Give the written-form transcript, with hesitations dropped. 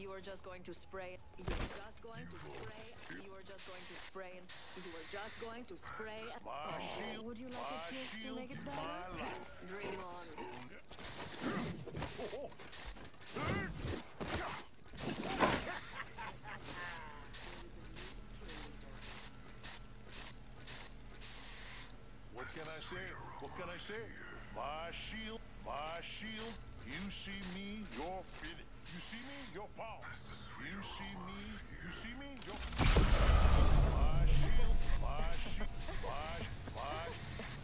You are just going to spray. You are just going to spray. You are just going to spray. You are just going to spray. Oh, would you like a kiss to make it better? Dream on. What can I say? What can I say? My shield, my shield. You see me, you're fitted. You see me, you're power. You see me, you see me, you're... My shield, my shield, my